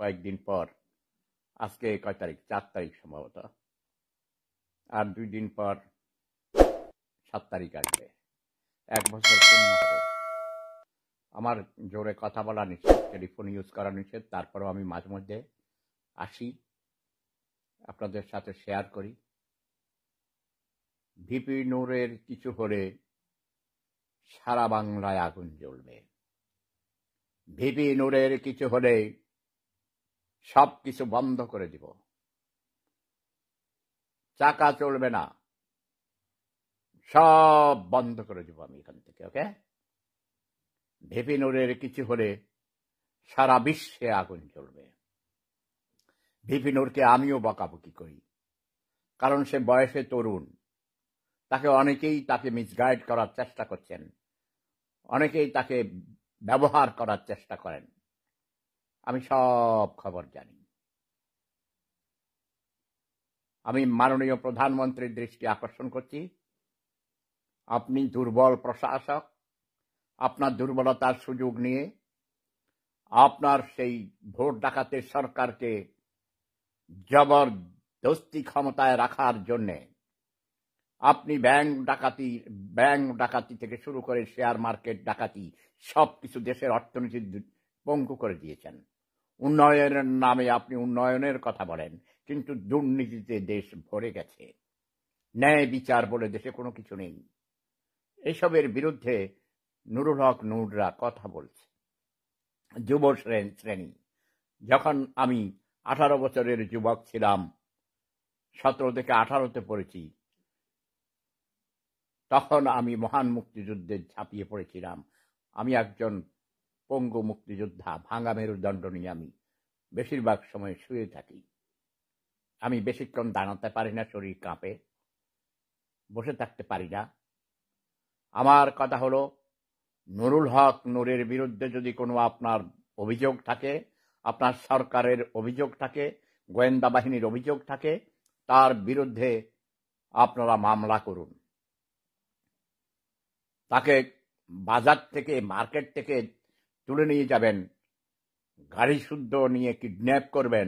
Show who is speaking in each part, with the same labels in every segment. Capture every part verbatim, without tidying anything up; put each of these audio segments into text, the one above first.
Speaker 1: কয়েকদিন পর, আজকে কয় তারিখ, চার তারিখ সম্ভবত, আর দুই দিন পর সাত তারিখ আসবে, এক বছর পূর্ণ হবে। আমার জোরে কথা বলা নিষেধ, টেলিফোন ইউজ করা নিষেধ, তারপরেও আমি মাঝে মধ্যে আসি, আপনাদের সাথে শেয়ার করি। ভিপি নূরের কিছু হলে সারা বাংলায় আগুন জ্বলবে। ভিপি নূরের কিছু হলে সব কিছু বন্ধ করে দিব, চাকা চলবে না, সব বন্ধ করে দিব আমি এখান থেকে। ওকে, ভিপি নূরের কিছু হলে সারা বিশ্বে আগুন জ্বলবে। ভিপি নূরকে আমিও বকাবকি করি, কারণ সে বয়সে তরুণ। তাকে অনেকেই তাকে মিসগাইড করার চেষ্টা করছেন, অনেকেই তাকে ব্যবহার করার চেষ্টা করেন। আমি সব খবর জানি। আমি মাননীয় প্রধানমন্ত্রীর দৃষ্টি আকর্ষণ করছি, আপনি দুর্বল প্রশাসক, আপনার দুর্বলতার সুযোগ নিয়ে আপনার সেই ভোট ডাকাতের সরকারকে জবরদস্তি ক্ষমতায় রাখার জন্যে আপনি ব্যাংক ডাকাতি ব্যাংক ডাকাতি থেকে শুরু করে শেয়ার মার্কেট ডাকাতি সবকিছু দেশের অর্থনীতি পঙ্গু করে দিয়েছেন। উন্নয়নের নামে আপনি উন্নয়নের কথা বলেন, কিন্তু দুর্নীতিতে দেশ ভরে গেছে। ন্যায় বিচার বলে দেশে কোনো কিছু নেই। এসবের বিরুদ্ধে নুরুল হক নূররা কথা বলছে। যুব শ্রেণী, যখন আমি আঠারো বছরের যুবক ছিলাম, সতেরো থেকে আঠারোতে পড়েছি, তখন আমি মহান মুক্তিযুদ্ধে ঝাঁপিয়ে পড়েছিলাম। আমি একজন পঙ্গু মুক্তিযোদ্ধা, ভাঙা মেরুদণ্ড নিয়ে আমি বেশিরভাগ সময় শুয়ে থাকি। আমি বেশিক্ষণ দাঁড়াতে পারি না, শরীর কাঁপে, বসে থাকতে পারি না। আমার কথা হলো, নুরুল হক নূরের বিরুদ্ধে যদি কোনো আপনার অভিযোগ থাকে, আপনার সরকারের অভিযোগ থাকে, গোয়েন্দা বাহিনীর অভিযোগ থাকে, তার বিরুদ্ধে আপনারা মামলা করুন। তাকে বাজার থেকে, মার্কেট থেকে তুলে নিয়ে যাবেন, গাড়ি শুদ্ধ নিয়ে কিডন্যাপ করবেন,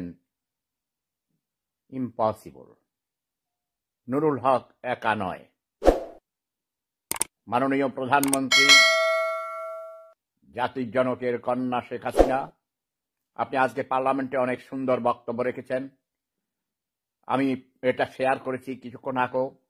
Speaker 1: ইম্পসিবল। নুরুল হক একা নয়। মাননীয় প্রধানমন্ত্রী, জাতির জনকের কন্যা শেখ হাসিনা, আপনি আজকে পার্লামেন্টে অনেক সুন্দর বক্তব্য রেখেছেন। আমি এটা শেয়ার করেছি কিছুক্ষণ আগে।